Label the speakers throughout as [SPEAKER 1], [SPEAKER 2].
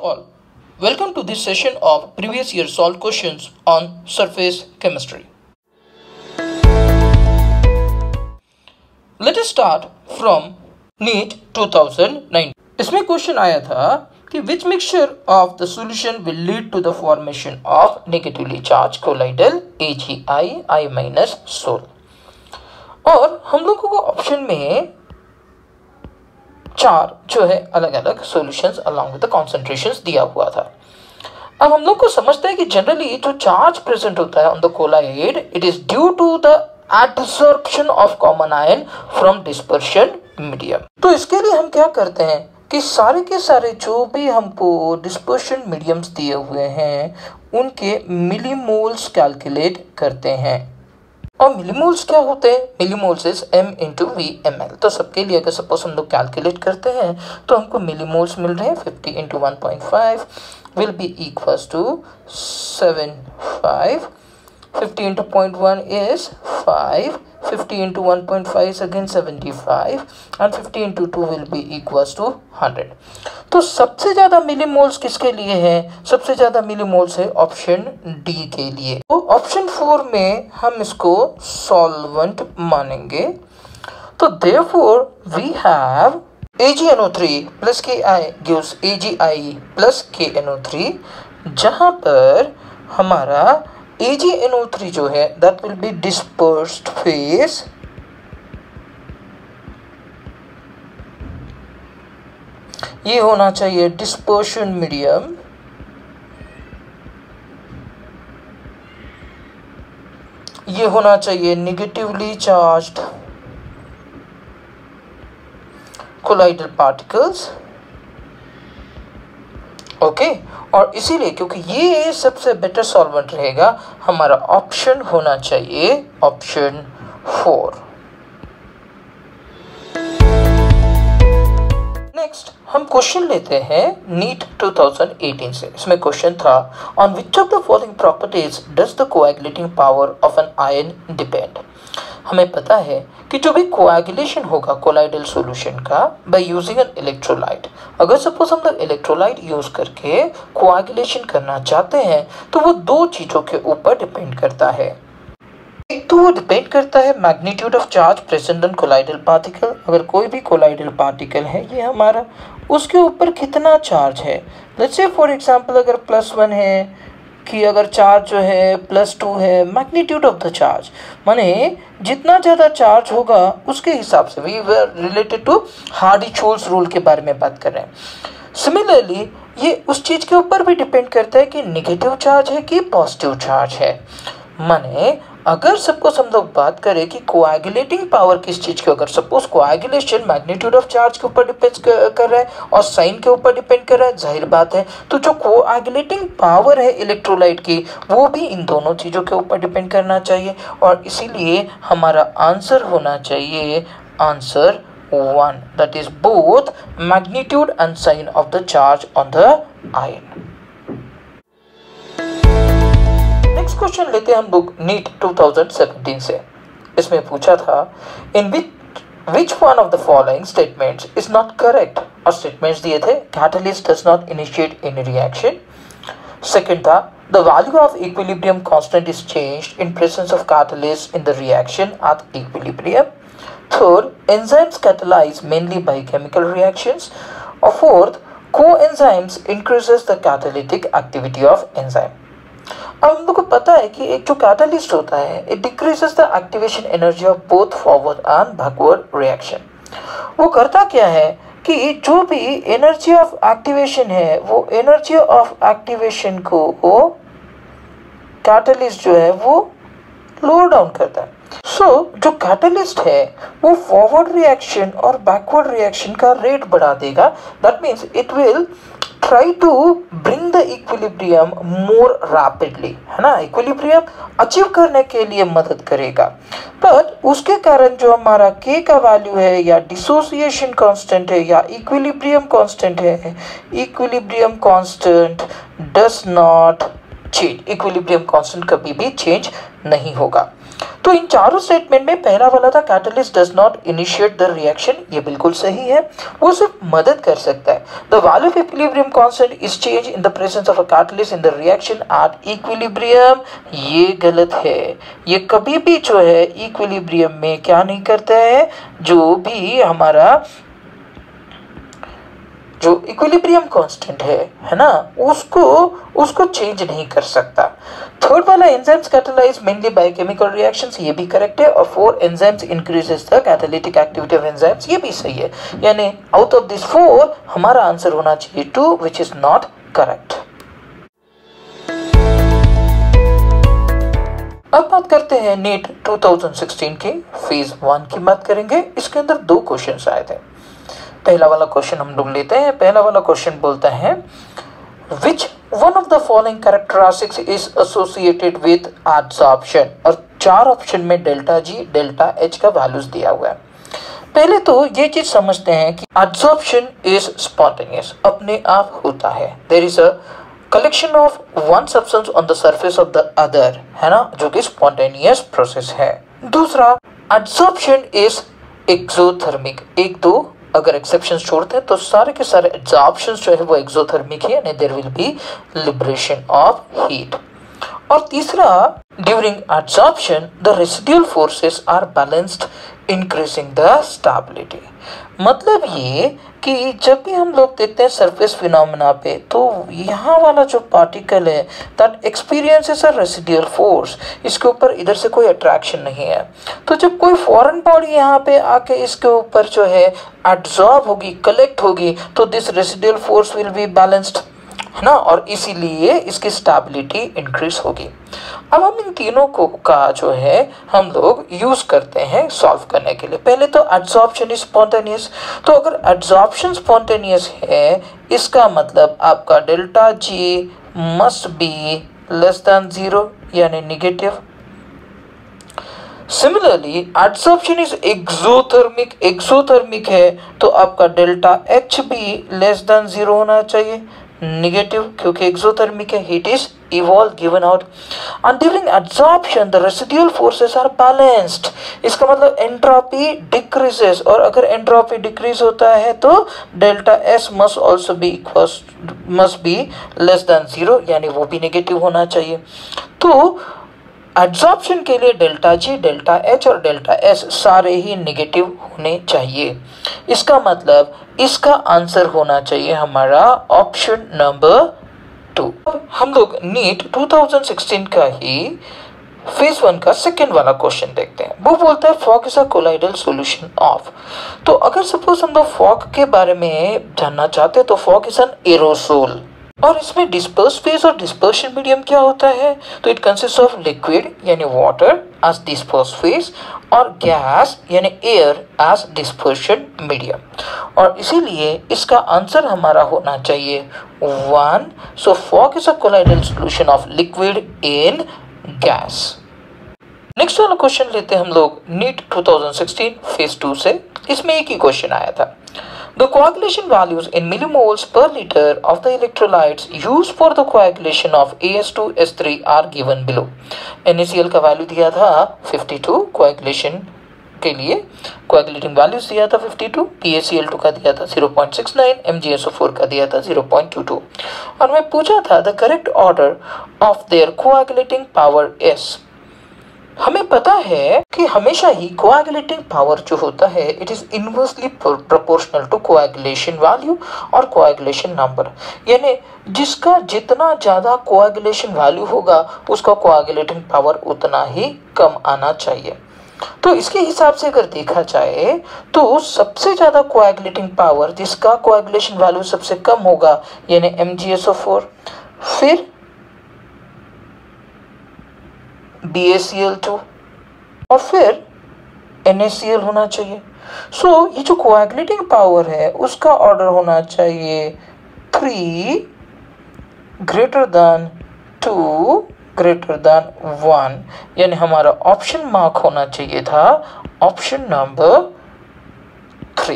[SPEAKER 1] all, welcome to this session of previous year solved questions on surface chemistry. Let us start from NEET 2009. इसमें question आया था कि which mixture of the solution will lead to the formation of negatively charged colloidal AgI I- Sol. और हम लोगों को option में चार जो है अलग अलग solutions along with the concentrations दिया हुआ था। अब हम लोग को समझते हैं कि जनरली जो चार्ज प्रेजेंट होता है on the colloid it is due to the adsorption of common ion from dispersion medium. तो इसके लिए हम क्या करते हैं कि सारे के सारे जो भी हमको डिस्पर्शन मीडियम्स दिए हुए हैं उनके मिलीमोल्स कैलकुलेट करते हैं। और मिलीमोल्स क्या होते हैं? Millimoles is m/v/ml। तो सबके लिए अगर सपोज हम लोग कैलकुलेट करते हैं तो हमको मिलीमोल्स मिल रहे हैं 50 × 1.5 will be equals to 75। 50 × 0.1 is 5, 50 × 1.5 is again 75 and 50 × 2 will be equals to 100। तो सबसे ज़्यादा मिलीमोल्स किसके लिए है? सबसे ज़्यादा मिलीमोल्स है ऑप्शन डी के लिए। तो ऑप्शन 4 में हम इसको सॉल्वेंट मानेंगे। तो therefore we have AgNO3 plus Ki gives AgI plus KNO3, जहाँ पर हमारा AgNO3 जो है that will be dispersed phase ये होना चाहिए डिस्पर्शन मीडियम, ये होना चाहिए negatively charged colloidal particles. Okay और इसीलिए क्योंकि ये सबसे बेटर सॉल्वेंट रहेगा हमारा ऑप्शन होना चाहिए ऑप्शन 4। नेक्स्ट हम क्वेश्चन लेते हैं नीट 2018 से। इसमें क्वेश्चन था on which of the following properties does the coagulating power of an ion depend. हमें पता है कि जो भी कोएगुलेशन होगा कोलाइडल सॉल्यूशन का बाय यूजिंग एन इलेक्ट्रोलाइट, अगर सपोज हम लोग इलेक्ट्रोलाइट यूज करके कोएगुलेशन करना चाहते हैं तो वो दो चीजों के ऊपर डिपेंड करता है। एक तो वो डिपेंड करता है magnitude of charge present on colloidal particle. अगर कोई भी कोलाइडल पार्टिकल है ये हमारा, उसके ऊपर कितना चार्ज है। लेट्स से फॉर एग्जांपल अगर +1 है कि अगर चार्ज जो है +2 है, मैग्नीट्यूड ऑफ द चार्ज माने जितना ज़्यादा चार्ज होगा उसके हिसाब से we were related to Hardy Schulze rule के बारे में बात कर रहे हैं। सिमिलरली ये उस चीज़ के ऊपर भी डिपेंड करता है कि नेगेटिव चार्ज है कि पॉजिटिव चार्ज है। माने अगर सपोज हम लोग बात करें कि कोएगुलेटिंग पावर किस चीज की, अगर suppose coagulation magnitude of charge के ऊपर डिपेंड कर रहा है और साइन के ऊपर डिपेंड कर रहा है, जाहिर बात है तो जो कोएगुलेटिंग पावर है इलेक्ट्रोलाइट की वो भी इन दोनों चीजों के ऊपर डिपेंड करना चाहिए। और इसीलिए हमारा आंसर होना चाहिए answer 1, that is both magnitude and sign of the charge on the ion. Next question लेते हैं हम लोग नीट 2017 से। इसमें पूछा था in which one of the following statements is not correct. और स्टेटमेंट्स दिए थे catalyst does not initiate any reaction. Second था the value of equilibrium constant is changed in presence of catalyst in the reaction at equilibrium. Third enzymes catalyse mainly by chemical reactions. और fourth coenzymes increases the catalytic activity of enzyme. अब हम लोग को पता है कि एक जो कैटलिस्ट होता है it decreases the activation energy of both forward and backward reaction. वो करता क्या है कि जो भी एनर्जी ऑफ एक्टिवेशन है वो एनर्जी ऑफ एक्टिवेशन को कैटलिस्ट जो है वो लोअर डाउन करता है। जो कैटलिस्ट है वो फॉरवर्ड रिएक्शन और बैकवर्ड रिएक्शन का रेट बढ़ा देगा। That means it will try to bring the equilibrium more rapidly, है ना, इक्विलिब्रियम अचीव करने के लिए मदद करेगा। बट उसके कारण जो हमारा k का वैल्यू है या डिसोसिएशन कांस्टेंट है या इक्विलिब्रियम कांस्टेंट है, equilibrium constant does not change. Equilibrium constant कभी भी चेंज नहीं होगा। तो इन चारों स्टेटमेंट में पहला वाला था catalyst does not initiate the reaction, ये बिल्कुल सही है, वो सिर्फ मदद कर सकता है। The value of equilibrium constant is change in the presence of a catalyst in the reaction at equilibrium, ये गलत है। ये कभी भी जो है इक्विलिब्रियम में क्या नहीं करता है, जो भी हमारा जो इक्विलिब्रियम कांस्टेंट है ना, उसको चेंज नहीं कर सकता। थर्ड वाला enzymes catalyse mainly biochemical reactions, ये भी करेक्ट है। और 4 enzymes increases the catalytic activity of enzymes, ये भी सही है। यानी आउट ऑफ दिस 4 हमारा आंसर होना चाहिए 2, व्हिच इज नॉट करेक्ट। अब बात करते हैं नीट 2016 की फेज 1 की बात करेंगे। इसके अंदर 2 क्वेश्चंस आए थे। पहला वाला क्वेश्चन हम लोग लेते हैं। पहला वाला क्वेश्चन बोलता है which one of the following characteristics is associated with adsorption, और 4 ऑप्शन में डेल्टा जी डेल्टा एच का वैल्यूज दिया हुआ है। पहले तो ये चीज समझते हैं कि एडसॉर्प्शन इज स्पॉन्टेनियस, अपने आप होता है। There is a collection of one substance on the surface of the other, है ना, जो कि स्पॉन्टेनियस प्रोसेस है। दूसरा, एडसॉर्प्शन इज एक्सोथर्मिक। 1-2 अगर एक्सेप्शन छोड़ते हैं तो सारे के सारे एब्जॉर्प्शन जो है वो एक्सोथर्मिक है, यानी there will be liberation of heat. और तीसरा, during absorption the residual forces are balanced increasing the stability. मतलब ये कि जब भी हम लोग देखते हैं सरफेस फिनोमेना पे, तो यहाँ वाला जो पार्टिकल है that experiences a residual force, इसके ऊपर इधर से कोई अट्रैक्शन नहीं है। तो जब कोई फॉरेन बॉडी यहाँ पे आके इसके ऊपर जो है एब्जॉर्ब होगी, कलेक्ट होगी, तो this residual force will be balanced, है ना, और इसीलिए इसकी स्टेबिलिटी इंक्रीज होगी। अब हम इन तीनों को का जो है हम लोग यूज करते हैं सॉल्व करने के लिए। पहले तो एड्सॉर्प्शन इज स्पॉन्टेनियस, तो अगर एड्सॉर्प्शन स्पॉन्टेनियस है, इसका मतलब आपका delta G must be less than 0, यानी negative. Similarly adsorption is exothermic, exothermic है तो आपका डेल्टा एच भी लेस देन 0 होना चाहिए, नेगेटिव, क्योंकि एक्सोथर्मिक है, heat is evolved given out, and during adsorption the residual forces are balanced। इसका मतलब एंट्रोपी डिक्रीजेस, और अगर एंट्रोपी डिक्रीज होता है तो delta S must also be must be less than 0, यानी वो भी नेगेटिव होना चाहिए। तो एड्सॉर्प्शन के लिए डेल्टा जी डेल्टा एच और डेल्टा एस सारे ही नेगेटिव होने चाहिए। इसका मतलब इसका आंसर होना चाहिए हमारा ऑप्शन नंबर 2। हम लोग नीट 2016 का ही फेज 1 का सेकेंड वाला क्वेश्चन देखते हैं। वो बोलता है fog is a colloidal solution of. तो अगर सपोज हम लोग फॉग के बारे में जानना चाहते हैं तो फॉग इज एन एरोसोल, और इसमें डिस्पर्स फेज और डिस्पर्शन मीडियम क्या होता है, तो इट कंसिस्ट ऑफ लिक्विड यानी वाटर एज डिस्पर्स फेज और गैस यानी एयर एज डिस्पर्शन मीडियम, और इसीलिए इसका आंसर हमारा होना चाहिए 1। So fog is a colloidal solution of liquid in gas. Next वाला क्वेश्चन लेते हैं हम लोग नीट 2016 फेज 2 से। इसमें एक ही क्वेश्चन आया था। The coagulation values in millimoles per liter of the electrolytes used for the coagulation of AS2S3 are given below। NaCl का वैल्यू दिया था 52 coagulation के लिए, coagulating values दिया था 52, PaCl2 का दिया था 0.69, MgSO4 का दिया था 0.22, और मैं पूछा था the correct order of their coagulating power is। हमें पता है कि हमेशा ही कोएगुलेटिंग पावर जो होता है it is inversely proportional to coagulation value और कोएगुलेशन नंबर, यानी जिसका जितना ज्यादा कोएगुलेशन वैल्यू होगा उसका कोएगुलेटिंग पावर उतना ही कम आना चाहिए। तो इसके हिसाब से अगर देखा जाए तो सबसे ज्यादा कोएगुलेटिंग पावर जिसका कोएगुलेशन वैल्यू सबसे कम होगा यानी MgSO4, फिर BaCl2 और फिर NaCl होना चाहिए। सो ये जो कोएगुलेटिंग पावर है उसका ऑर्डर होना चाहिए 3 ग्रेटर देन 2 ग्रेटर देन 1, यानी हमारा ऑप्शन मार्क होना चाहिए था ऑप्शन नंबर 3।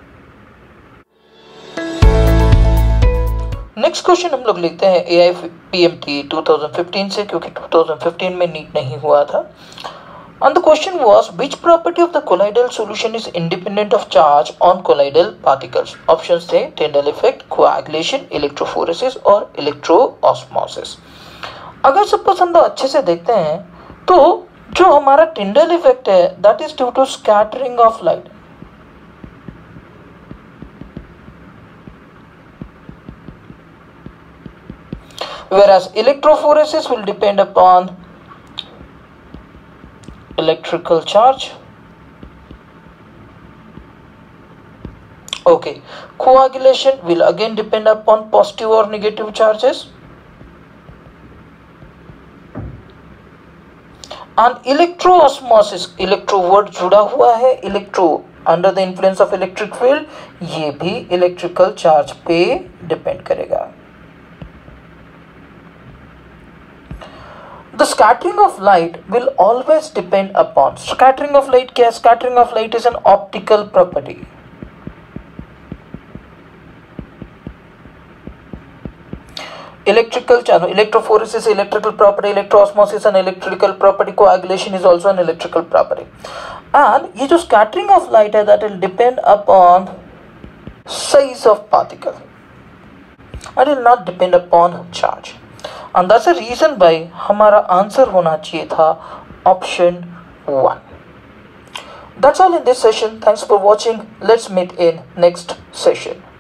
[SPEAKER 1] नेक्स्ट क्वेश्चन हम लोग लिखते हैं AIPMT 2015 से, क्योंकि 2015 में नीट नहीं हुआ था। And the question was, which property of the colloidal solution is independent of charge on colloidal particles? Options थे Tyndall effect, coagulation, electrophoresis और electroosmosis. अगर सपोज हम लोग अच्छे से देखते हैं तो जो हमारा Tyndall effect है that is due to scattering of light. Whereas electrophoresis will depend upon electrical charge. Okay, coagulation will again depend upon positive or negative charges. And electroosmosis, electro word जुड़ा हुआ है, electro under the influence of electric field, ये भी electrical charge पे depend करेगा. The scattering of light will always depend upon, scattering of light क्या है? Scattering of light is an optical property. Electrical channel, electrophoresis electrical property, electroosmosis an electrical property, coagulation is also an electrical property. And ये जो scattering of light है that will depend upon size of particle and will not depend upon charge. And that's the reason why हमारा answer होना चाहिए था option 1. That's all in this session. Thanks for watching. Let's meet in next session.